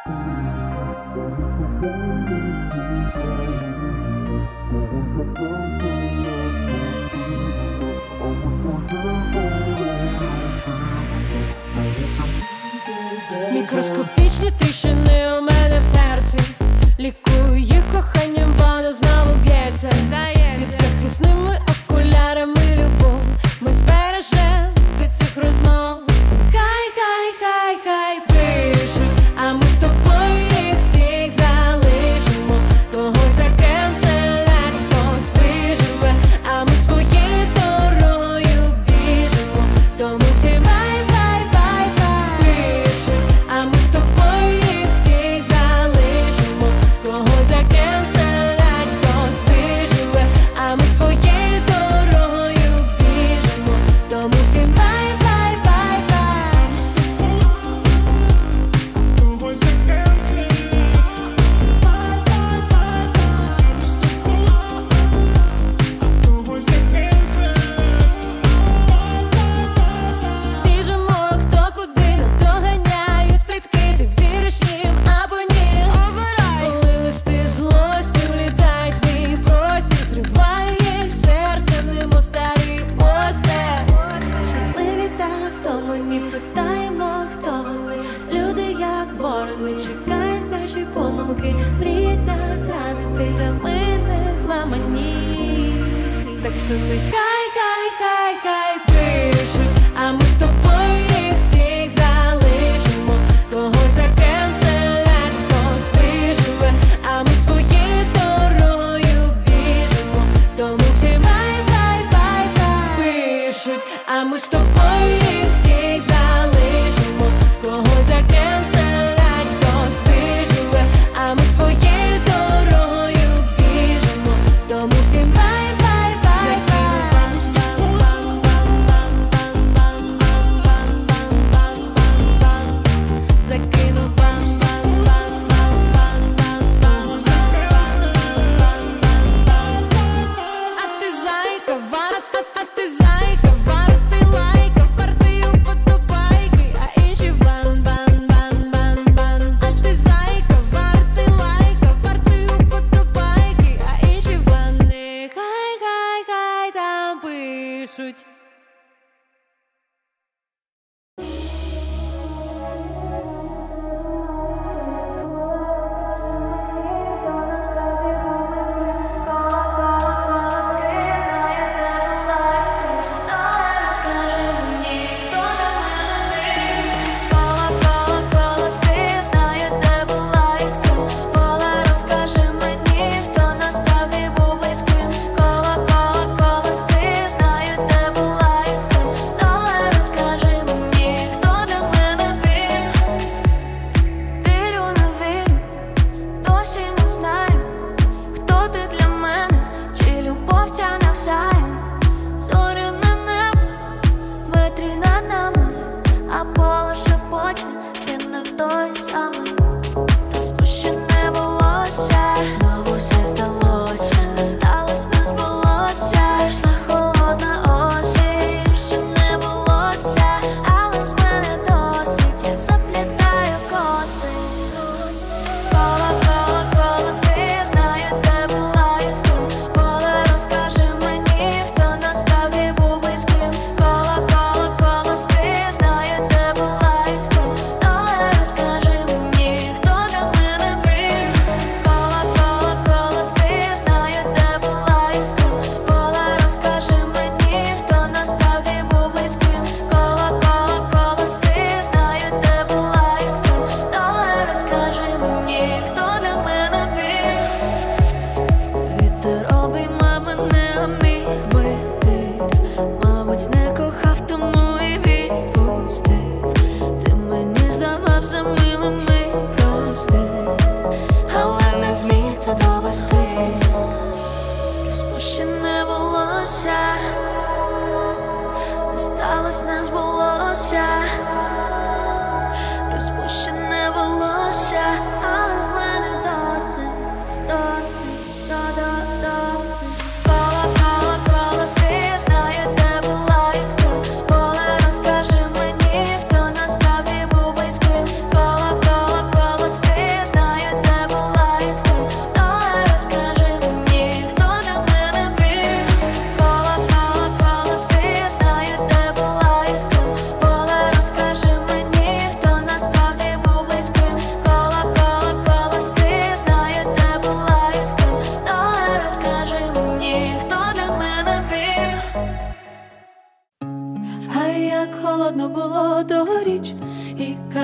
Мікроскопічні тріщини у мене в серці, лікую їх коханням, воно знову б'ється. Під захисними окулярами любов ми збережем від цих розмов. Хай, хай, хай, хай пишуть, а ми з тобою їх всіх залишимо. Когось закенселять, хтось виживе, а ми своєю дорогою біжимо. Тому всі бай-бай-бай-бай пишуть, а ми з тобою їх всіх залишимо. Когось закенселять, хтось виживе, а ми своєю дорогою біжимо. Тому всі бай-бай-бай-бай. Когось закенселять. Когось закенселять. Біжимо, хто куди, нас доганяють плітки. Ти віриш їм або ні? Обирай. Коли листи злості влітають в мій простір, зриває їх серце, немов старий постер. Щасливі та втомлені, питаємо, хто вони. Люди, як ворони, чекають наші помилки. Мріють нас ранити, та ми не зламані. Так що нехай, хай, хай, хай пишуть, а ми з тобою їх всіх залишимо. Когось закенселять, хтось виживе, а ми своєю дорогою біжимо. Тому всі бай-бай-бай-бай пишуть, а ми з тобою їх всіх залишимо. Когось закенселять, хтось виживе, а ми своєю дорогою біжимо. Тому всім бай-бай-бай-бай.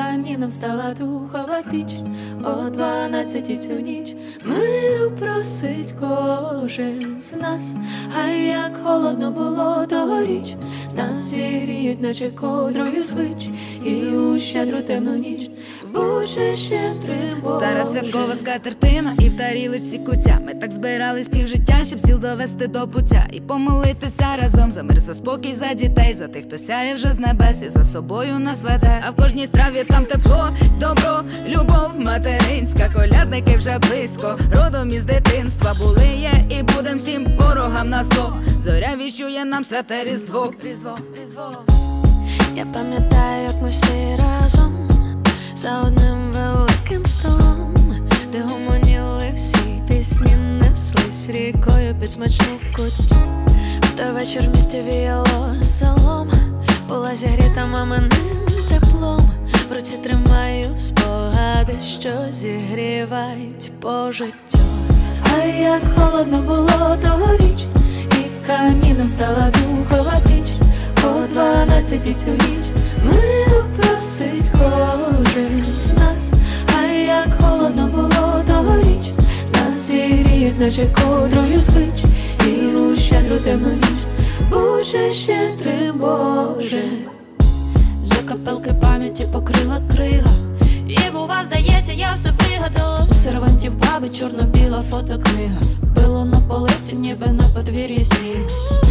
каміном стала духова піч. О 12 в цю ніч миру просить кожен з нас. А як холодно було тогоріч, нас зігріють, наче ковдрою звич, і у щедру темну ніч Боже щедрий Боже. Стара святкова скатертина і в тарілочці куття. Ми так збирались півжиття, щоб сіл довести до пуття і помолитися разом за мир, за спокій, за дітей, за тих, хто сяє вже з небес і за собою нас веде. А в кожній страві там тепло, добро, любов материнська. Колядники вже близько, родом із дитинства були, є і будем всім ворогам на зло. Зоря віщує нам святе Різдво. Різдво, Різдво. Я пам'ятаю, як ми всі разом за одним великим столом, де гомоніли всі пісні, неслись рікою під смачну куттю. В той вечір в місті віяло селом, була зігріта маминим теплом. В руці тримаю спогади, що зігрівають по життю. А як холодно було тогоріч, і каміном стала духова піч. О 12 в цю ніч миру просить кожен з нас. А як холодно було тогоріч, нас зігріють, наче ковдрою звич, і у щедру темну ніч Боже щедрий Боже. Закапелки пам'яті покрила крига, і бува, здається, я все вигадала. У сервантів баби чорно-біла фотокнига, било на полиці, ніби на подвір'ї сніг.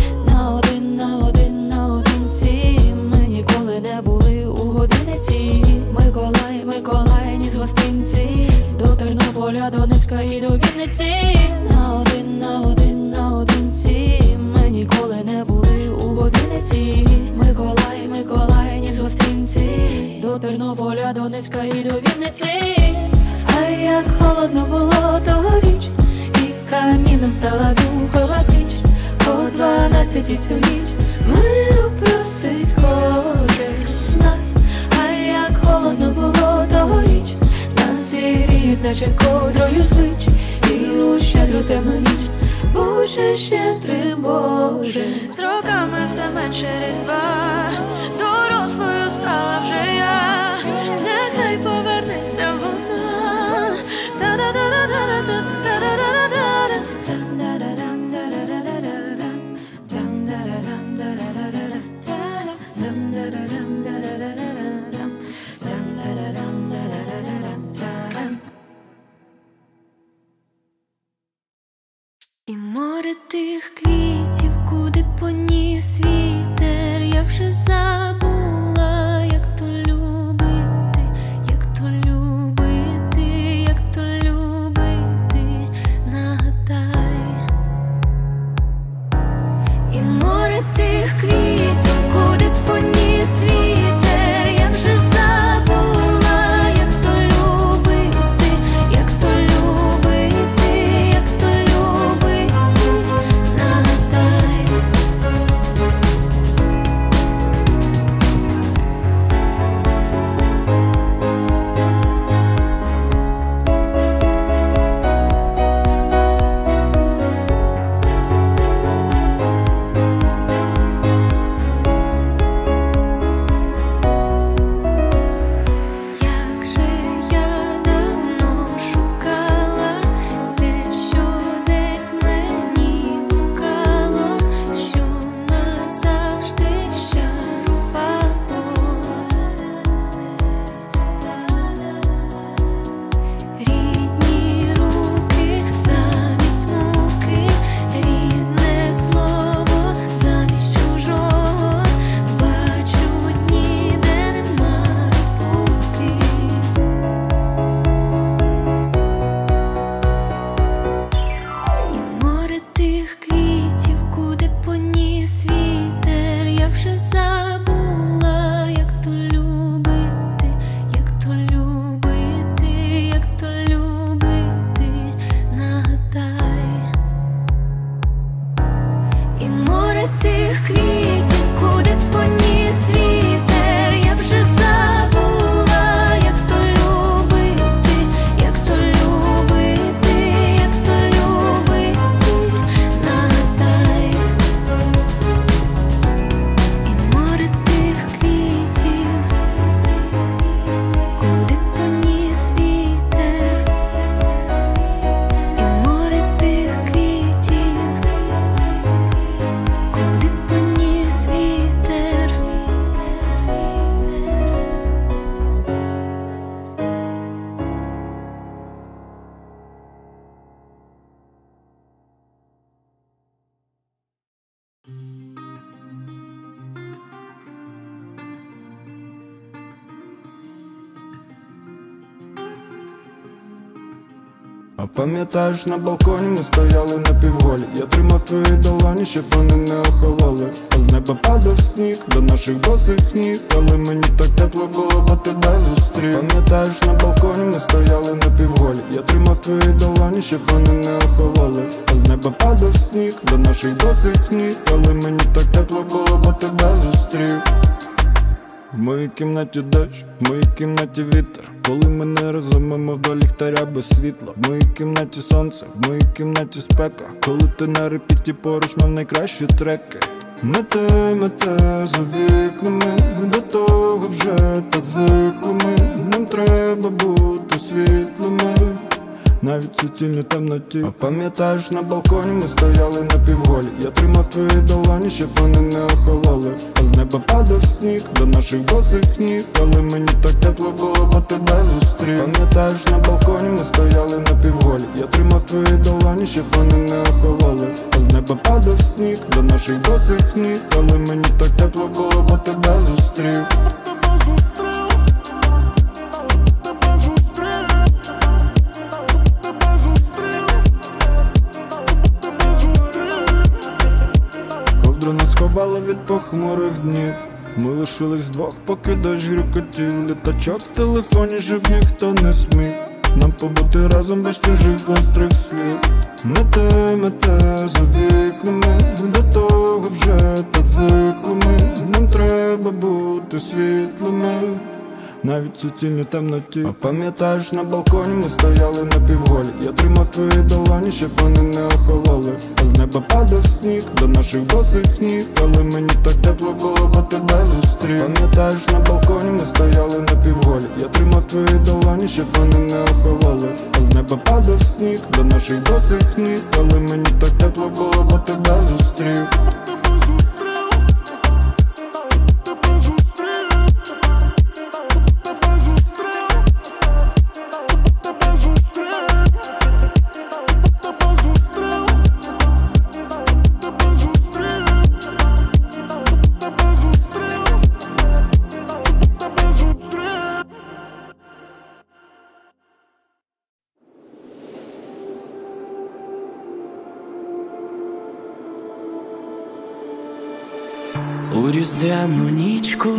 Наодинці ми ніколи не були у годиниці. Миколай, ні з гостинці, до Тернополя, Донецька і до Вінниці. Наодинці ми ніколи не були у годиниці. Миколай, ні з гостинці, до Тернополя, Донецька і до Вінниці. А як холодно було тогоріч, і каміном стала духова піч. О 12 в цю ніч миру просить кожен з нас. А як холодно було тогоріч, нас зігріють, наче ковдрою звич, і у щедру темну ніч Боже щедрий Боже. З роками все менше Різдва, дорослою стала вже я. Нехай повернеться вона. І море тих квітів, куди поніс вітер, я вже забула, як то любити, як то любити. А пам'ятаєш, на балконі ми стояли напівголі. Я тримав твої долоні, щоб вони не охололи. А з неба падав сніг до наших босих ніг. Але мені так тепло було, бо тебе зустрів. А пам'ятаєш, на балконі ми стояли напівголі. Я тримав твої долоні, щоб вони не охололи. А з неба падав сніг до наших босих ніг. Але мені так тепло було, бо тебе зустрів. В моїй кімнаті дощ, в моїй кімнаті вітер. Коли ми не разом, мов до ліхтаря без світла. В моїй кімнаті сонце, в моїй кімнаті спека. Коли ти на репіті поруч, мав найкращі треки. Мете за вікнами, до того вже так звикли ми. Нам треба бути світлими, навіть в суцільній темноті. А пам'ятаєш, на балконі ми стояли напівголі. Я тримав твої долоні, щоб вони не охололи. А з неба падав сніг до наших босих ніг. Але мені так тепло було, бо тебе зустрів. Пам'ятаєш, на балконі ми стояли напівголі. Я тримав твої долоні, щоб вони не охололи. А з неба падав сніг до наших босих ніг. Але мені так тепло було, бо тебе зустрів. Нас ховала від похмурих днів. Ми лишились вдвох, поки дощ грюкотів. Літачок в телефоні, щоб ніхто не смів нам побути разом без чужих гострих слів. Мете за вікнами, до того вже так звикли ми. Нам треба бути світлими, навіть в суцільній темноті. А пам'ятаєш, на балконі ми стояли напівголі. Я тримав твої долоні, щоб вони не охололи. А з неба падав сніг до наших босих ніг. Але мені так тепло було, бо тебе зустрів. Пам'ятаєш, на балконі ми стояли напівголі. Я тримав твої долоні, щоб вони не охололи. А з неба падав сніг до наших босих ніг. Але мені так тепло було, бо тебе зустрів. У різдвяну нічку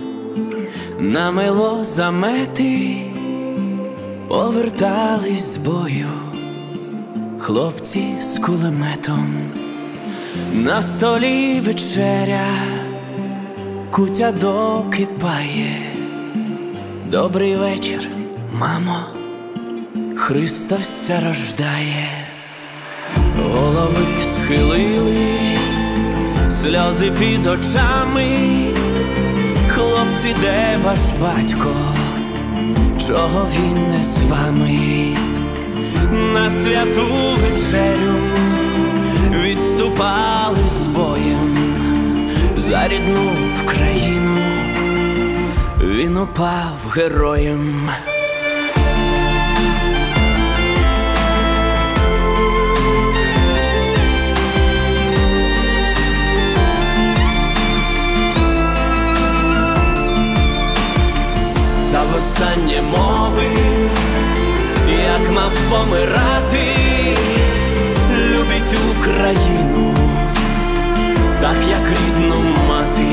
намело замети, повертались з бою хлопці з кулеметом. На столі вечеря, кутя докипає. Добрий вечір, мамо, Христос ся рождає. Голови схилили, сльози під очами. Хлопці, де ваш батько? Чого він не з вами? На святу вечерю відступали з боєм. За рідну в країну він упав героєм. Та востаннє мовив, як мав помирати. Любіть Україну, так як рідну мати.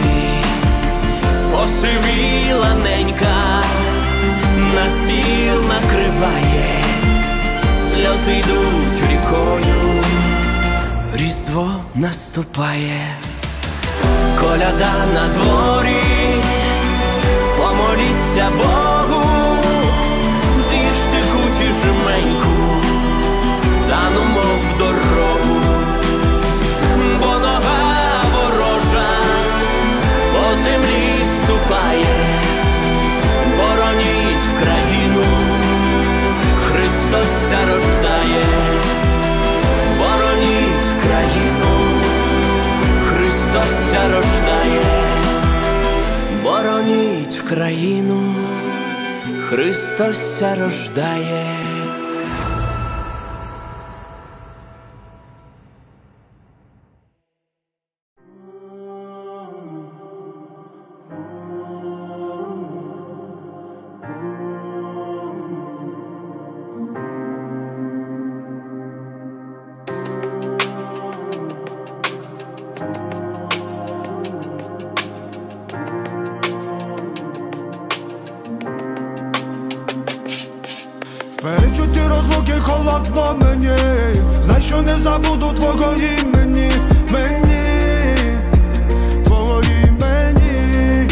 Посивіла ненька, на стіл накриває. Сльози йдуть рікою, Різдво наступає. Коляда на дворі, помоліться Богу, з'їжте куті жменьку, та ну мов в дорогу. Бо нога ворожа по землі ступає. Бороніть в країну, Христос ся рождає. Бороніть в країну, Христос ся рождає. Бороніть в країну, Христос ся рождає. розлуки холодно мені. Знай, що не забуду твого імені, мені, твого імені.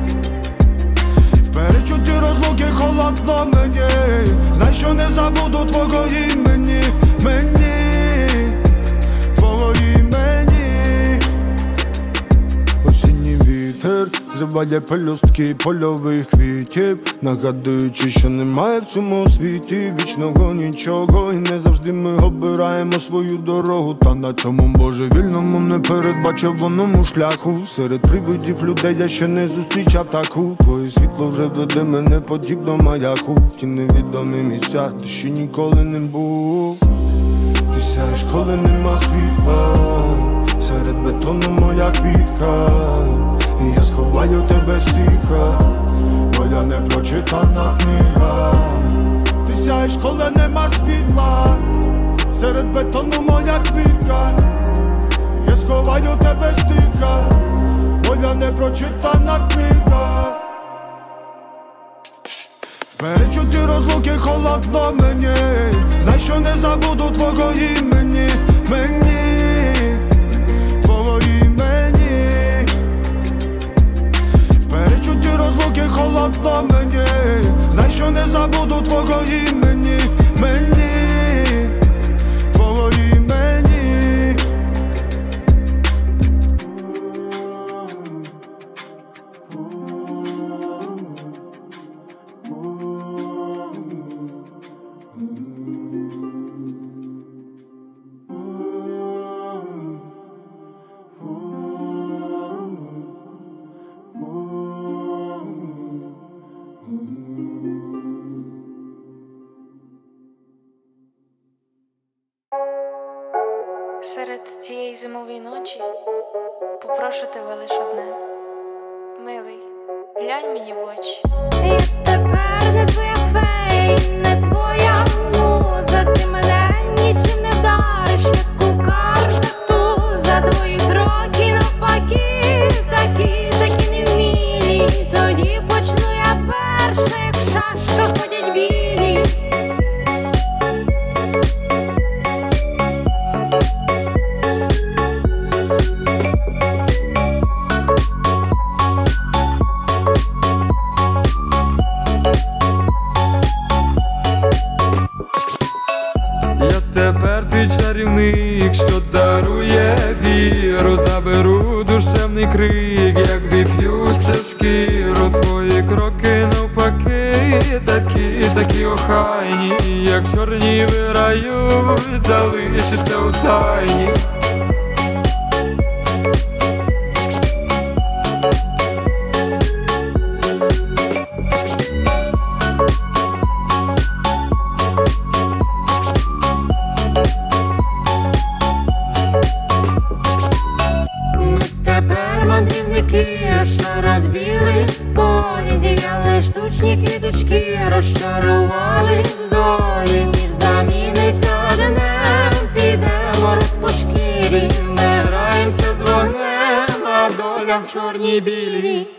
В перечутті розлуки холодно мені. Знай, що не забуду твого імені, мені, твого імені. Осінній вітер зриває пелюстки польових квітів, нагадуючи, що немає в цьому світі вічного нічого. І не завжди ми обираємо свою дорогу, та на цьому божевільному непередбачуваному шляху серед привидів людей я ще не зустрічав таку. Твоє світло вже веде мене подібно маяку в ті невідомі місця, де ще ніколи не був. Ти сяєш, коли нема світла, серед бетону моя квітка. І я сховаю тебе стиха, моя непрочитана книга. Ти сяєш, коли нема світла, серед бетону моя квітка. Я сховаю тебе стиха, моя непрочитана книга. В перечутті розлуки холодно мені. Знай, що не забуду твого імені, мені, твого імені. В перечутті розлуки холодно мені. Знай, що не забуду твого імені, мені, твого імені. Серед цієї зимової ночі попрошу тебе лиш одне. Милий, глянь мені в очі. Я тепер не твоя фей, не твоя муза. Ти мене нічим не вдариш, як у картах туза. Твої кроки навпаки, такі невмілі. Тоді почну я перша, як в шашках ходять білі. Тепер ти чарівник, що дарує віру. Заберу душевний крик, як вип'юся в шкіру. Твої кроки навпаки, такі охайні, як чорні вирають, залишиться у тайні. Що розбілись полі, зів'яли штучні квіточки, розчарувались долі. Ніж заміниться днем, підемо роз по шкірі. Ми граємося з вогнем, а доля в чорній білій.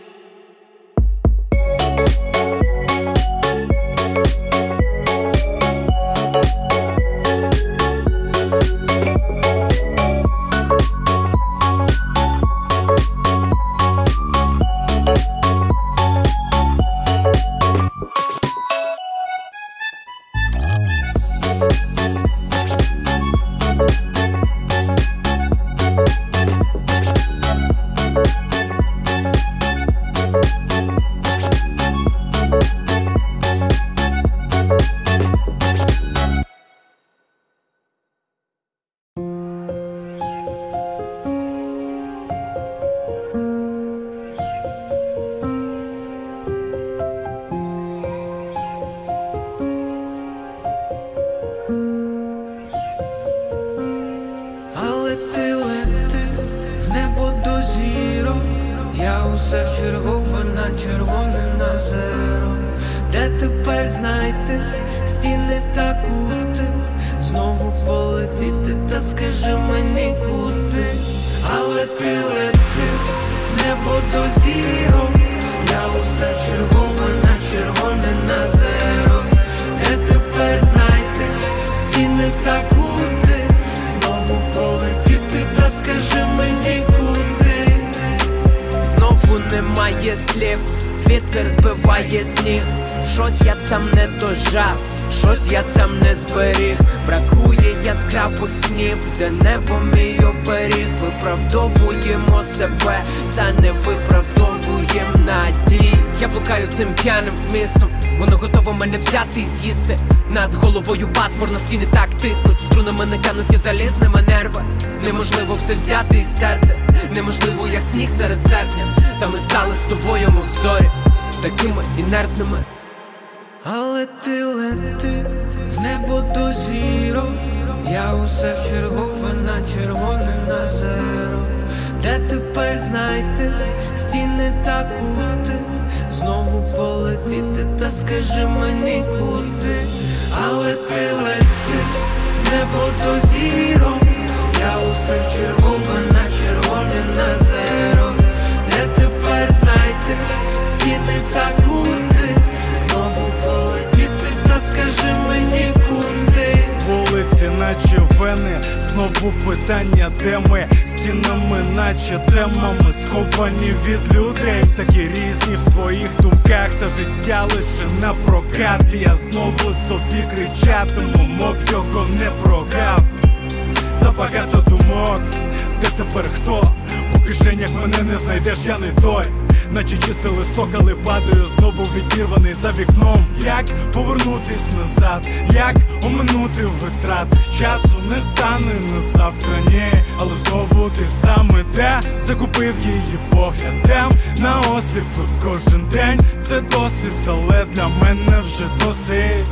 усе вчергове червоне на зеро. Де тепер знайти стіни та кути, знову полетіти, та скажи мені куди. Але ти лети в небо до зірок, я усе чергове на червоне на зеро. Де тепер знайти немає слів, вітер збиває сніг. Щось я там не дожав, щось я там не зберіг. Бракує яскравих снів, де небо мій оберіг. Виправдовуємо себе, та не виправдовуємо надій. Я блукаю цим п'яним містом, воно готово мене взяти і з'їсти. Над головою пасмур, на стіни так тиснуть, струнами натягнуті залізними нерви. Неможливо все взяти і стерти, неможливо як сніг серед серпня. Та ми стали з тобою, мов зорі, такими інертними. Але ти лети в небо до зірок, я усе вчергове на червоне на зеро. Де тепер знайти стіни та кути, знову полетіти, та скажи мені куди. Але ти лети в небо до зірок, я усе вчергове на червоне на зеро. Де тепер знайти стіни та кути, знову полетіти, та скажи мені куди. Вулиці наче вени, знову питання, де ми? Стінами наче темами, сховані від людей. Такі різні в своїх думках, та життя лише на прокат. Я знову собі кричатиму, мов його не прогав. Забагато думок, де тепер хто? По кишенях мене не знайдеш, я не той. Наче чистий листок, але падаю знову відірваний за вікном. Як повернутись назад, як оминути витрати? Часу не стане на завтра, ні. Але знову ти саме де закупив її поглядом на осліпи кожен день. Це досить, але для мене вже досить.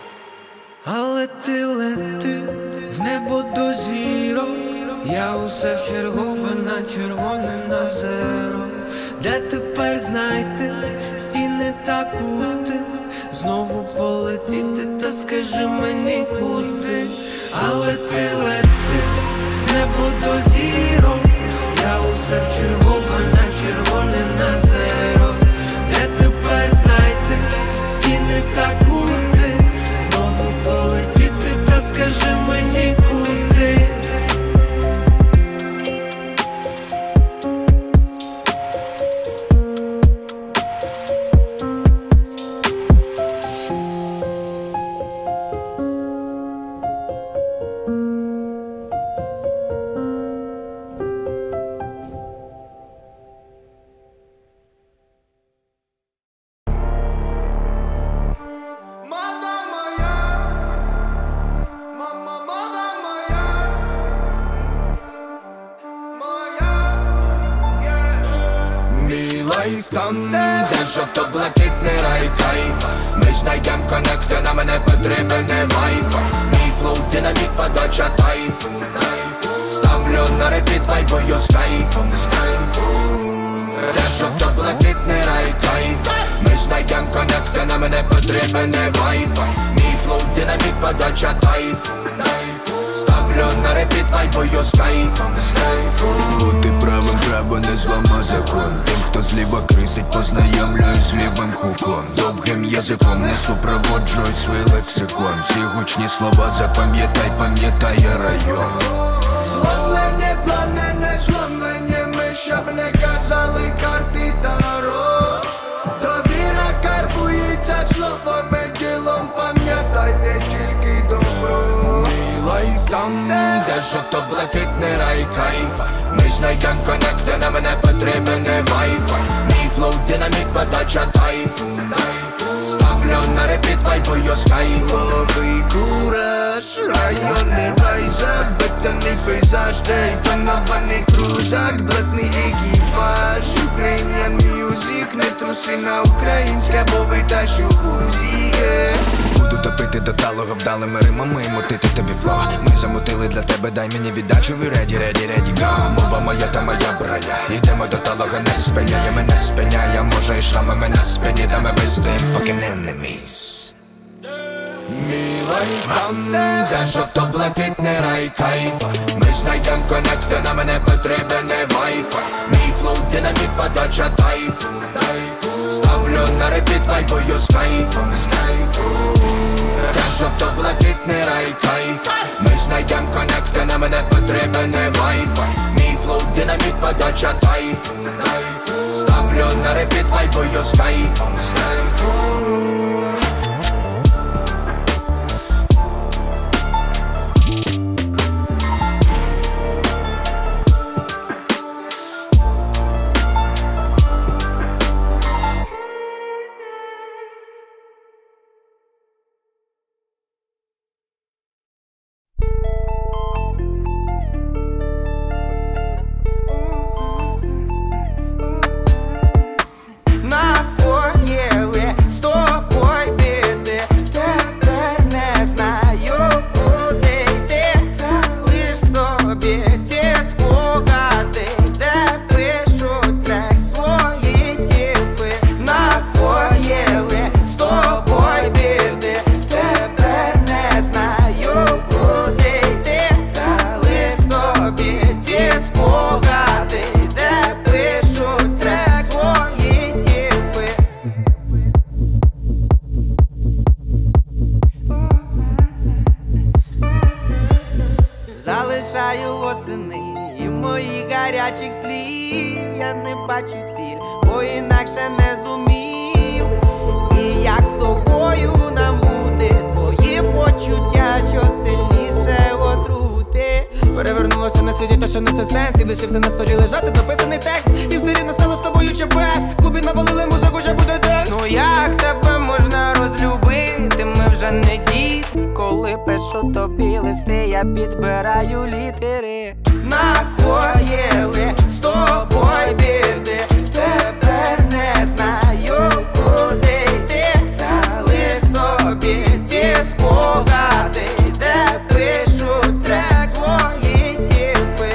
Але ти лети в небо до зірок, я усе вчергове на червоне на зеро. Де тепер знайти стіни та кути, знову полетіти, та скажи мені куди. Але ти лети в небо до зірок, я усе вчергове на червоне на зеро. Де тепер знайти стіни та кути, знову полетіти, та скажи мені куди. Там, де жовто-блакитний рай кайф, ми знайдем коннекти, на мене потрібен не вайфай. Мій флоу динаміт, подача тайфун. Ставлю на репіт, вайбую з кайфом. Де жовто-блакитний рай кайф, ми знайдем коннекти, на мене потрібен не вайфай. Мій флоу динаміт, подача тайфун. Ставлю на репіт, вайбую з кайфом. Бути правим, право не злама закон. Тим, хто зліва крисить, познайомлюсь з лівим хуком. Довгим язиком не супроводжуй свій лексикон. Всі гучні слова запам'ятай, пам'ятає район. Зломлені плани, не зломлені ми, щоб не казали карти таро. Довіра карбується словами, ділом пам'ятай не тільки добро. Мій лайф там, де жовто-блакитний рай кайфа, ми знайдем коннекти, на мене потрібен не вайфай. Мій флоу динаміт, подача тайфун. Ставлю на репіт, вайбую з кайфом. Кураж, районний рай, забитаний пейзаж, де тонований крузак, блатний екіпаж. Ukrainian music, не труси на українське, бо витащу узі. Буду топити до талого вдалими римами і мутити тобі фло. Ми замутили для тебе, дай мені віддачу, ви ready, ready, ready, go. Мова моя та моя броня, йдемо до талого, не спиняє, мене спиняє, може і шрамами на спині, та ми вистоїм fucking enemies. Мій лайф там, де жовто-блакитний рай кайфа, ми знайдем коннекти, на мене потрібен не вайфай. Мій флоу динаміт, подача тайфун. Ставлю на репіт, вайбую з кайфом. Де жовто-блакитний рай кайфа, ми знайдем коннекти, на мене потрібен не вайфай. Мій флоу динаміт, подача тайфун. Ставлю ставлю на репіт, вайбую з кайфом, з кайфом. Залишаю восени і моїх гарячих слів. Я не бачу ціль, бо інакше не зумів. І як з тобою нам бути, твої почуття, що сильніше отрути. Перевернулося на світі те, що несе сенс, і лишився на столі лежати дописаний текст. І все рівно стало з тобою чи без. В клубі навалили музику, вже буде день. Ну як тебе можна розлюбити, ми вже не діти. Коли пишу тобі листи, я підбираю літери. Накоїли з тобою біди, тепер не знаю, куди йти. Залиш собі ці спогади, де пишу трек свої тіпи.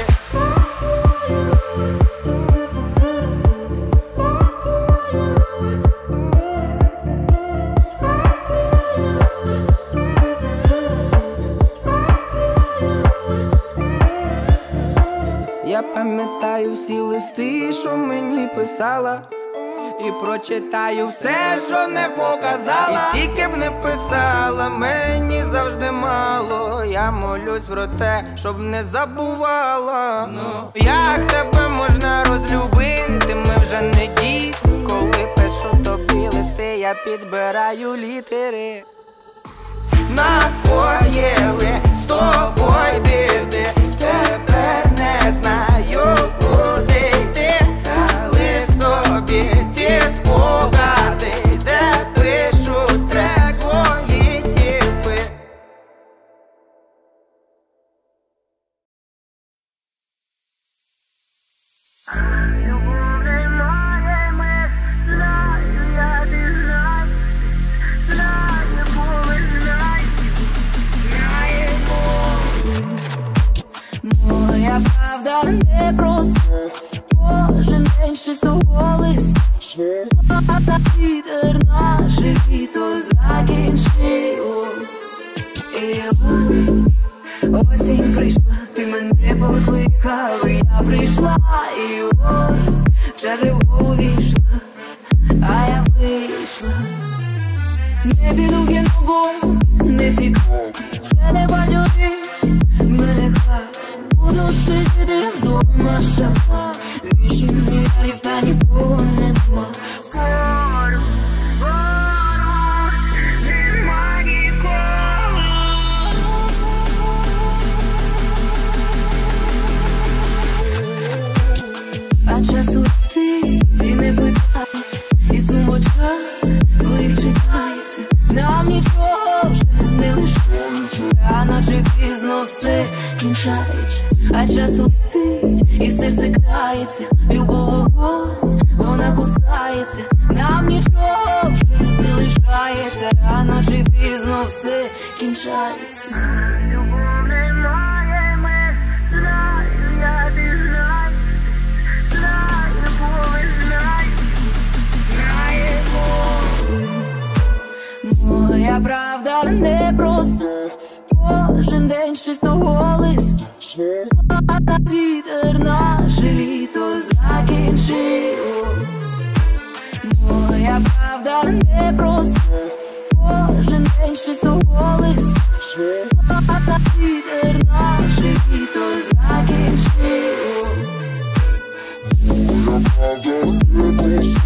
Я пам'ятаю всі листи, що мені писала, і прочитаю все, що не показала. І скільки б не писала, мені завжди мало. Я молюсь про те, щоб не забувала. Як тебе можна розлюбити, ми вже не діти. Коли пишу тобі листи, я підбираю літери. Накоїли з тобою біди, тепер не знаю, куди йти. Залиш собі ці спогади, де пишу трек свої тіпи. Моя правда не просто, кожен день з чистого листа. Вітер, наше літо закінчилось. І ось осінь прийшла, ти мене покликав, і я прийшла. І ось в черево увійшла, а я вийшла. Не піду в кіно, бо не цікаво, вже не бачу мене хват. Буду сидіти вдома сама, 8 мільярдів та нікого нема. Поруч, нема нікого. А час летить і не питає, і сумочка твоїх читається. Нам нічого вже не лишається, рано чи пізно все кінчається. А час летить і серце крається, любов вогонь, вона кусається. Нам нічого вже не лишається, рано чи пізно все кінчається. Любов немає меж, знаю, я ти знаю, знаю, бо ви знаю, знаємо. Моя правда не проста, кожен день з чистого листа. Вітер, наше літо закінчилось. Моя правда не проста, кожен день з чистого листа. Вітер, наше літо закінчилось. Моя правда не проста.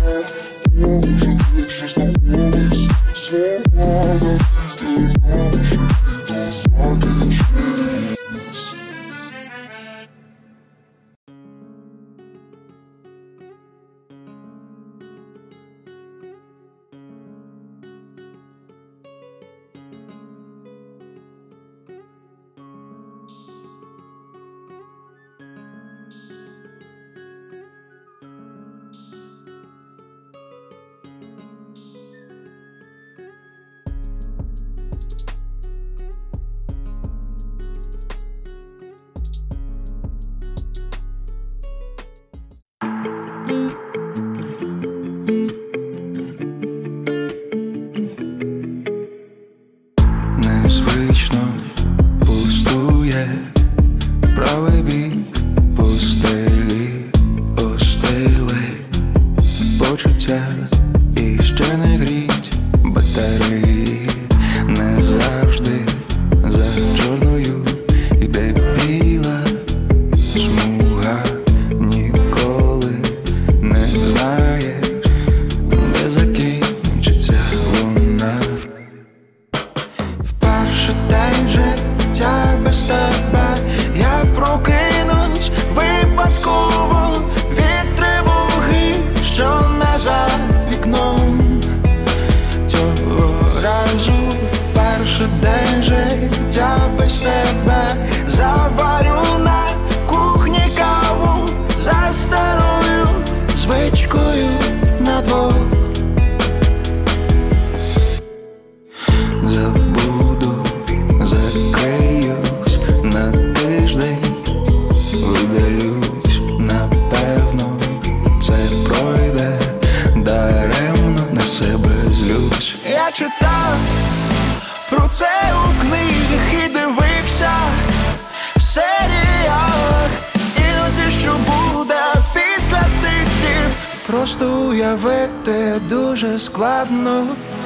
життя без тебе. Я прокинусь випадково від тривоги, що не за вікном. Цього разу вперше день життя без тебе. Заварю на кухні каву за старою звичкою на двох. Забуду, закриюсь на тиждень, видалюсь, напевно, це пройде даремно, на себе злюсь. Я читав про це у книгах і дивився в серіалах. Іноді що буде після титрів, просто уявити дуже складно.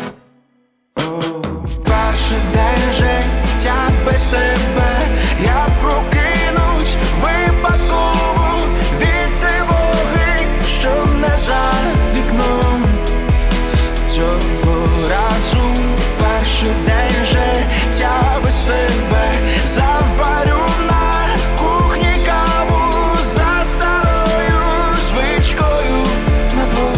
Вперше день життя без тебе. Я прокинусь випадково від тривоги, що не за вікном. Цього разу вперше день життя без тебе. Заварю на кухні каву за старою звичкою на двох.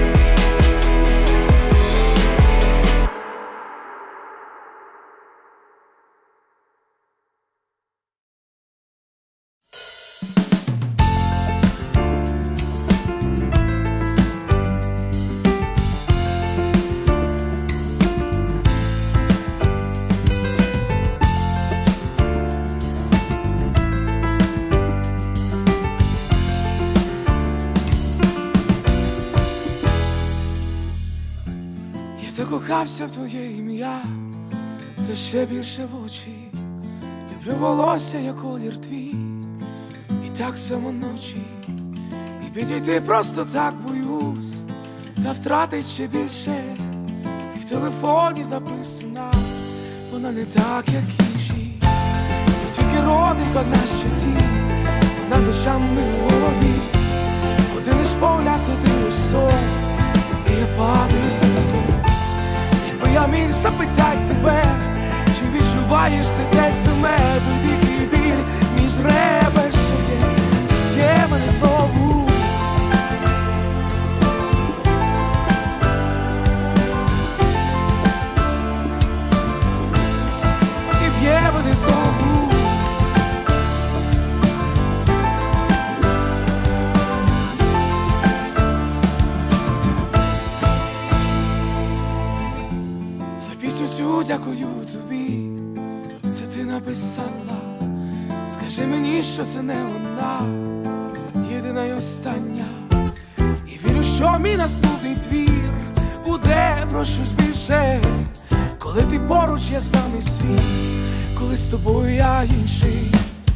Закохався в твоє ім'я, та ще більше в очі. Люблю волосся, як колір твій, і так само ночі. І підійти просто так боюсь, та втратить ще більше. І в телефоні записана вона не так, як інші. І тільки родинка на щоці, вона душами в голові. Один лиш погляд, один лиш сон, і я падаю сльозно. Якби я міг запитати тебе, чи відчуваєш ти те саме, той дикий біль між ребер, що є мене знову. І б'є мене знову. Цю дякую тобі, це ти написала. Скажи мені, що це не вона, єдина й остання. І вірю, що мій наступний твір буде про щось більше. Коли ти поруч, я самий свій, коли з тобою я інший.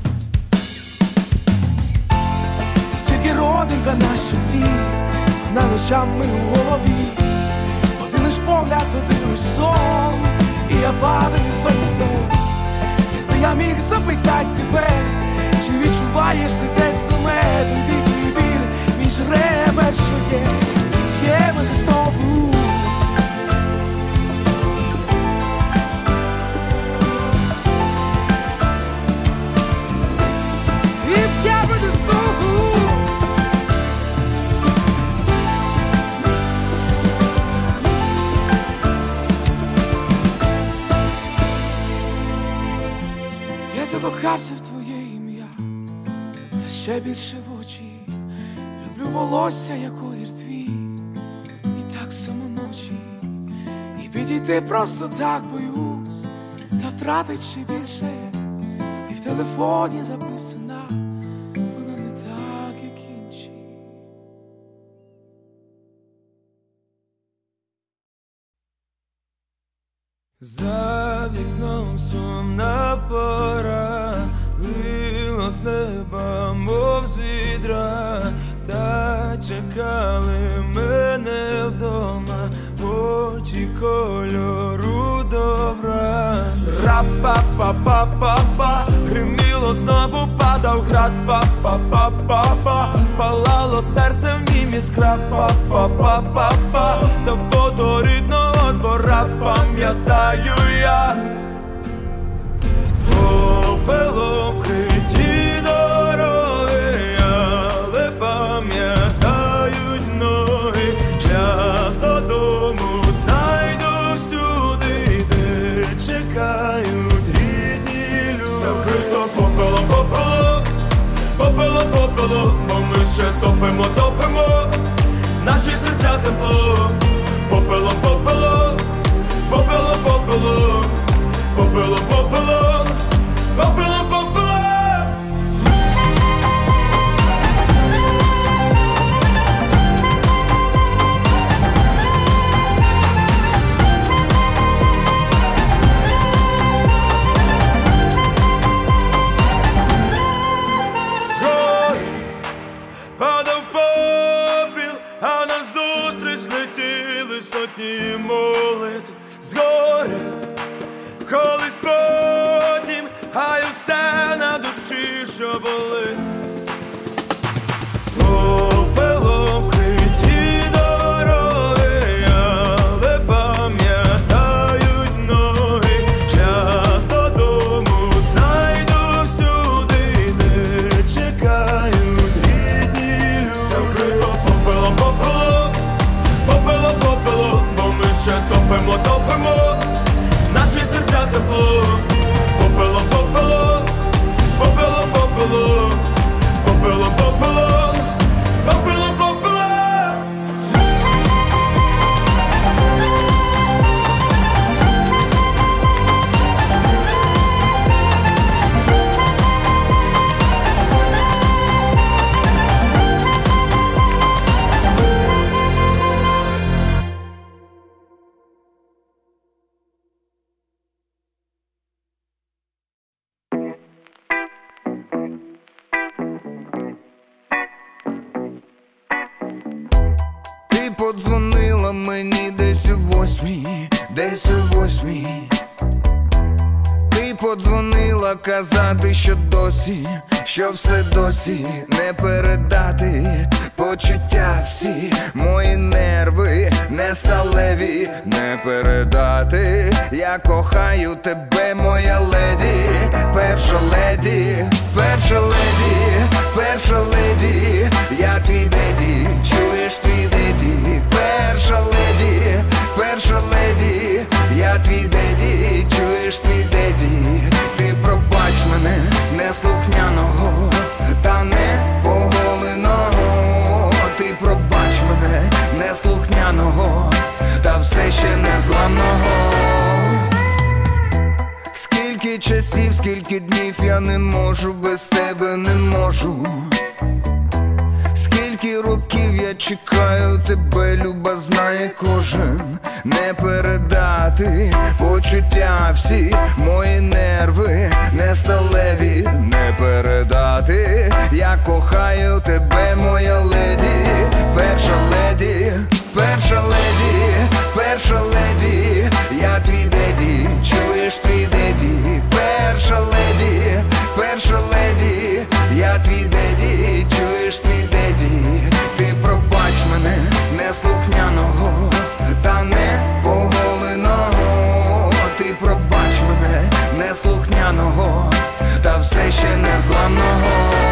І тільки родинка на щоці, вона ночами у голові. Один лиш погляд, один лиш сон, і я падаю знову. Якби я міг запитати тебе, чи відчуваєш ти те саме, той дикий біль між ребер, що є мене знову. І б'є мене знову. Я закохався в твоє ім'я, та ще більше в очі. Люблю волосся, як колір твій, і так само ночі. І підійти просто так боюсь, та втратить ще більше. І в телефоні записана вона не так, як інші. За вікном сумна пора, лило з неба, мов з відра, та чекали мене вдома очі кольору добра. Ра-па-па-па-па-па, гриміло, знову падав град. Па-па-па-па-па, палало серцем нім іскра. Па-па-па-па-па, та фото рідного двора пам'ятаю я. чекають рідні люди. Закрито попелом, попелом, попелом, попелом, бо ми ще топимо, топимо наші серця теплом. Попелом, попелом, попелом, попелом, попелом, попелом, попелом, попелом. Сотні молитв згорять колись потім, хай усе на душі, що болить. Попелом вкриті дороги, але пам'ятають ноги. Шлях додому знайду всюди, де чекають рідні люди. Закрито попелом, попелом, попелом, попелом, бо ми ще топимо, топимо наші серця тепло. Попелом, попелом, попелом, попелом, попелом, попелом, попелом, попелом. Ти подзвонила мені десь у 8, десь у 8. Ти подзвонила казати, що досі, що все досі не передати. Почуття всі, мої нерви не сталеві, не передати. Я кохаю тебе, моя леді, перша леді, перша леді, перша леді. Я твій деді, чуєш твій деді, перша леді, перша леді. Я твій деді, чуєш твій деді. Ти пробач мене, неслухняного та не поголеного. Ти пробач мене, неслухняного та все ще незламного. Скільки часів, скільки днів я не можу, без тебе не можу. Скільки років я чекаю тебе, люба, знає кожен. Не передати почуття всі, мої нерви не сталеві, не передати. Я кохаю тебе, моя леді, перша леді, перша леді, перша леді. Я твій деді, чуєш твій деді, перша леді, перша леді. Я твій деді, чуєш твій деді. Ти пробач мене, неслухняного та не поголеного. Ти пробач мене, неслухняного та все ще незламного.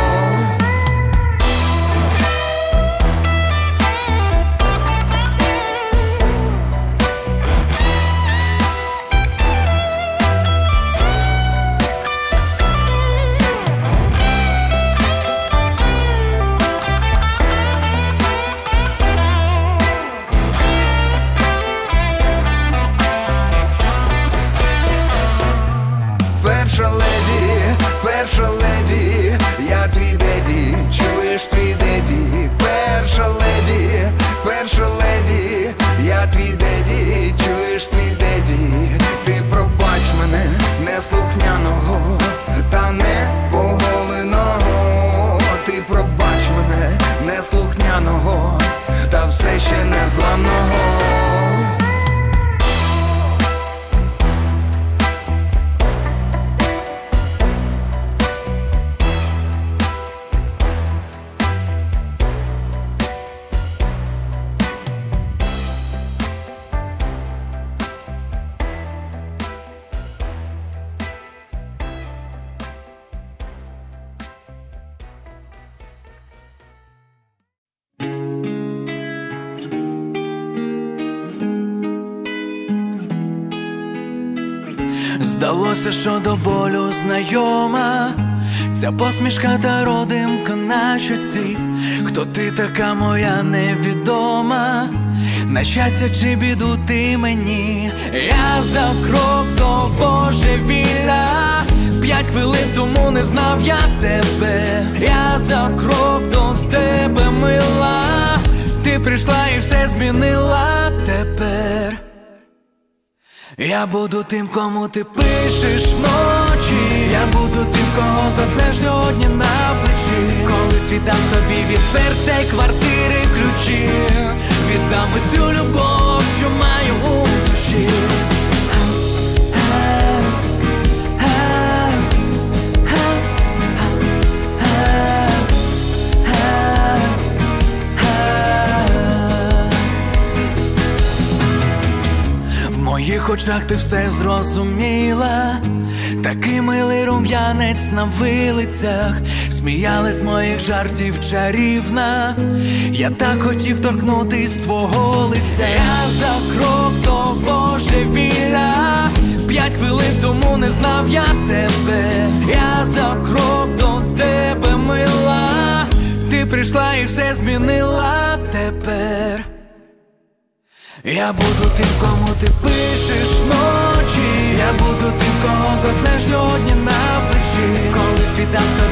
Перша леді, перша леді. Я твій деді, чуєш твій деді, перша леді, перша леді. Я твій деді, чуєш твій деді. Ти пробач мене, неслухняного та не поголеного. Ти пробач мене, неслухняного та все ще незламного. Здалося, що до болю знайома ця посмішка та родимка на щоці. Хто ти така моя невідома? На щастя чи біду ти мені? Я за крок до божевілля, 5 хвилин тому не знав я тебе. Я за крок до тебе, мила, ти прийшла і все змінила тепер. Я буду тим, кому ти пишеш вночі. Я буду тим, кого заснеш сьогодні на плечі. Колись віддам тобі від серця й квартири ключі. Віддам усю любов, що маю у душі. В моїх очах ти все зрозуміла. Такий милий рум'янець на вилицях, сміялись з моїх жартів чарівна. Я так хотів торкнутись твого лиця. Я за крок до божевілля, 5 хвилин тому не знав я тебе. Я за крок до тебе, мила, ти прийшла і все змінила тепер. Я буду тим, кому ти пишеш вночі. Я буду тим, кого заснеш сьогодні на плечі. Колись віддам тобі